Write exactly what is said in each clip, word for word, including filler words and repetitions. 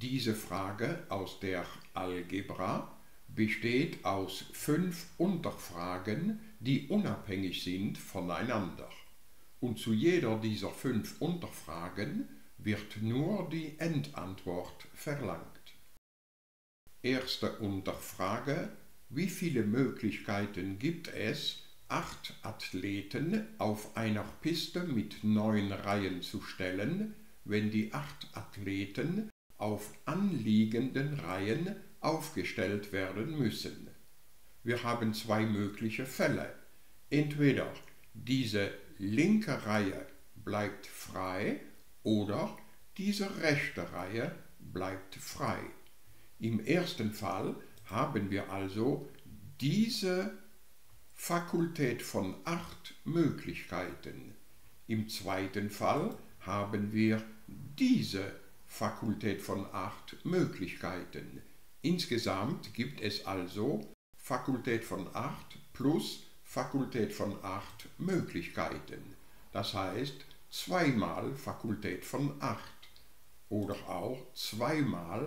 Diese Frage aus der Algebra besteht aus fünf Unterfragen, die unabhängig sind voneinander. Und zu jeder dieser fünf Unterfragen wird nur die Endantwort verlangt. Erste Unterfrage: Wie viele Möglichkeiten gibt es, acht Athleten auf einer Piste mit neun Reihen zu stellen, wenn die acht Athleten auf anliegenden Reihen aufgestellt werden müssen? Wir haben zwei mögliche Fälle. Entweder diese linke Reihe bleibt frei oder diese rechte Reihe bleibt frei. Im ersten Fall haben wir also diese Fakultät von acht Möglichkeiten. Im zweiten Fall haben wir diese Fakultät von acht Möglichkeiten. Insgesamt gibt es also Fakultät von acht plus Fakultät von acht Möglichkeiten. Das heißt zweimal Fakultät von acht oder auch zweimal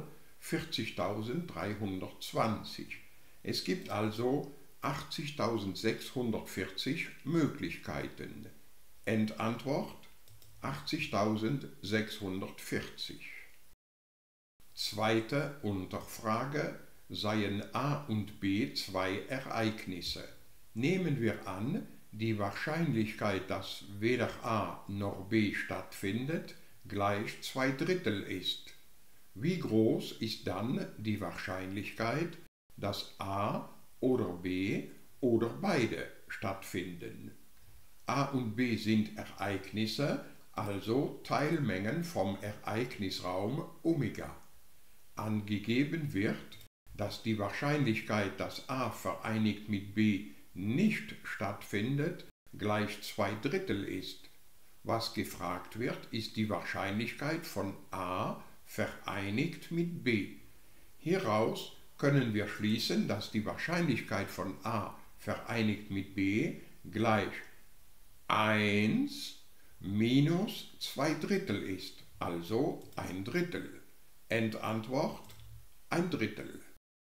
vierzigtausenddreihundertzwanzig. Es gibt also achtzigtausendsechshundertvierzig Möglichkeiten. Endantwort achtzigtausendsechshundertvierzig. Zweite Unterfrage: Seien A und B zwei Ereignisse. Nehmen wir an, die Wahrscheinlichkeit, dass weder A noch B stattfindet, gleich zwei Drittel ist. Wie groß ist dann die Wahrscheinlichkeit, dass A oder B oder beide stattfinden? A und B sind Ereignisse, also Teilmengen vom Ereignisraum Omega. Angegeben wird, dass die Wahrscheinlichkeit, dass A vereinigt mit B nicht stattfindet, gleich zwei Drittel ist. Was gefragt wird, ist die Wahrscheinlichkeit von A vereinigt mit B. Hieraus können wir schließen, dass die Wahrscheinlichkeit von A vereinigt mit B gleich eins minus zwei Drittel ist, also ein Drittel. Endantwort ein Drittel.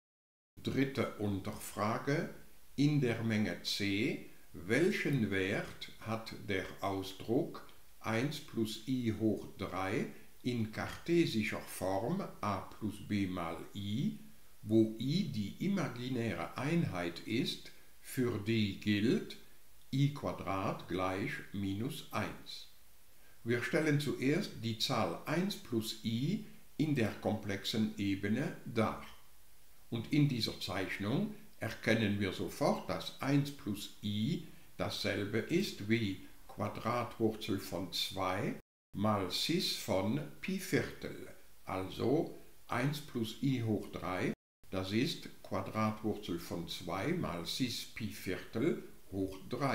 Dritte Unterfrage: In der Menge C, welchen Wert hat der Ausdruck eins plus i hoch drei in kartesischer Form a plus b mal i, wo i die imaginäre Einheit ist, für die gilt i gleich minus eins. Wir stellen zuerst die Zahl eins plus i in der komplexen Ebene dar. Und in dieser Zeichnung erkennen wir sofort, dass eins plus i dasselbe ist wie Quadratwurzel von zwei mal Cis von Pi Viertel, also eins plus i hoch drei, das ist Quadratwurzel von zwei mal Cis Pi Viertel hoch drei,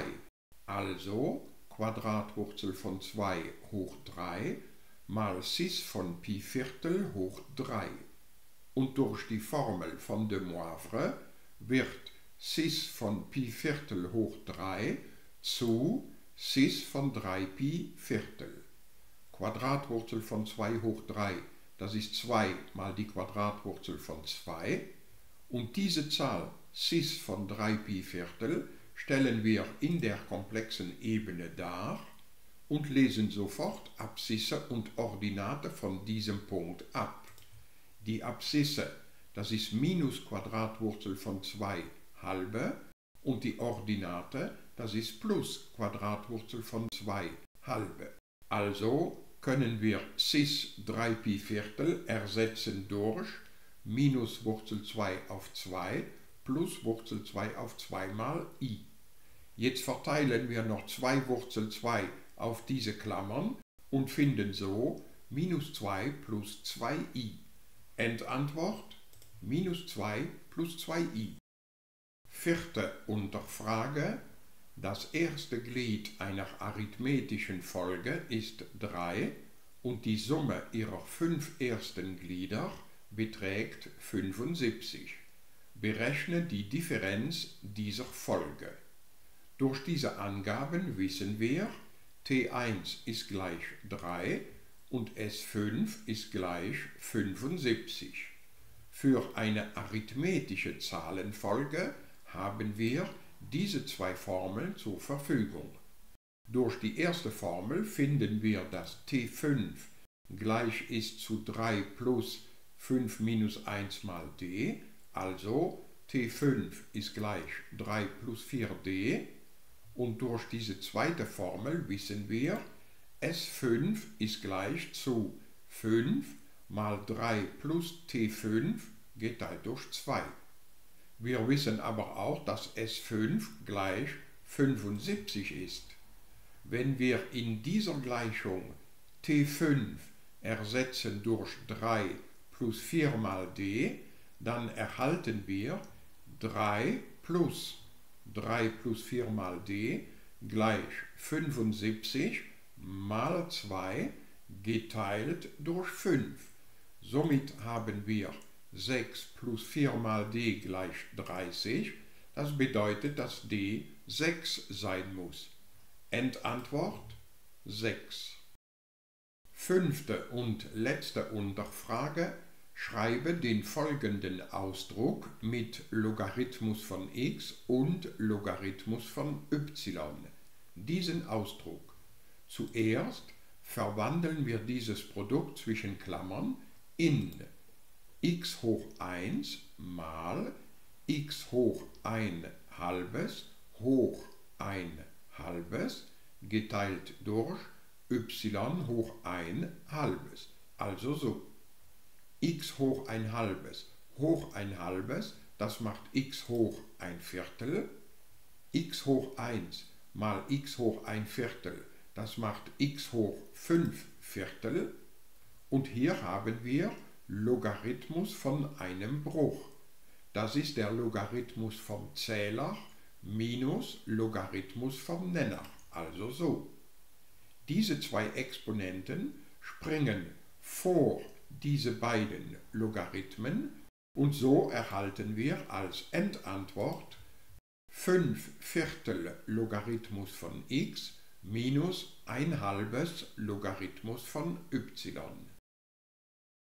also Quadratwurzel von zwei hoch drei mal Cis von Pi Viertel hoch drei. Und durch die Formel von de Moivre wird Cis von Pi Viertel hoch drei zu Cis von drei Pi Viertel. Quadratwurzel von zwei hoch drei, das ist zwei mal die Quadratwurzel von zwei. Und diese Zahl Cis von drei Pi Viertel stellen wir in der komplexen Ebene dar und lesen sofort Abszisse und Ordinate von diesem Punkt ab. Die Abszisse, das ist minus Quadratwurzel von zwei halbe, und die Ordinate, das ist plus Quadratwurzel von zwei halbe. Also können wir Cis drei Pi Viertel ersetzen durch minus Wurzel zwei auf zwei plus Wurzel zwei auf zwei mal i. Jetzt verteilen wir noch zwei Wurzel zwei auf diese Klammern und finden so minus zwei plus zwei i. Endantwort minus zwei plus zwei i. Vierte Unterfrage: Das erste Glied einer arithmetischen Folge ist drei und die Summe ihrer fünf ersten Glieder beträgt fünfundsiebzig. Berechne die Differenz dieser Folge. Durch diese Angaben wissen wir, T eins ist gleich drei und S fünf ist gleich fünfundsiebzig. Für eine arithmetische Zahlenfolge haben wir diese zwei Formeln zur Verfügung. Durch die erste Formel finden wir, dass T fünf gleich ist zu drei plus fünf minus eins mal d, also T fünf ist gleich drei plus vier d, und durch diese zweite Formel wissen wir, S fünf ist gleich zu fünf mal drei plus T fünf geteilt durch zwei. Wir wissen aber auch, dass S fünf gleich fünfundsiebzig ist. Wenn wir in dieser Gleichung T fünf ersetzen durch drei plus vier mal d, dann erhalten wir drei plus drei plus vier mal d gleich fünfundsiebzig mal zwei geteilt durch fünf. Somit haben wir sechs plus vier mal d gleich dreißig. Das bedeutet, dass d sechs sein muss. Endantwort sechs. Fünfte und letzte Unterfrage. Schreibe den folgenden Ausdruck mit Logarithmus von x und Logarithmus von y. Diesen Ausdruck. Zuerst verwandeln wir dieses Produkt zwischen Klammern in x hoch eins mal x hoch ein halbes hoch ein halbes geteilt durch y hoch ein halbes. Also so. X hoch ein halbes hoch ein halbes, das macht x hoch ein Viertel. X hoch eins mal x hoch ein Viertel, das macht x hoch fünf Viertel. Und hier haben wir Logarithmus von einem Bruch. Das ist der Logarithmus vom Zähler minus Logarithmus vom Nenner, also so. Diese zwei Exponenten springen vor diese beiden Logarithmen und so erhalten wir als Endantwort fünf Viertel Logarithmus von x minus ein halbes Logarithmus von y.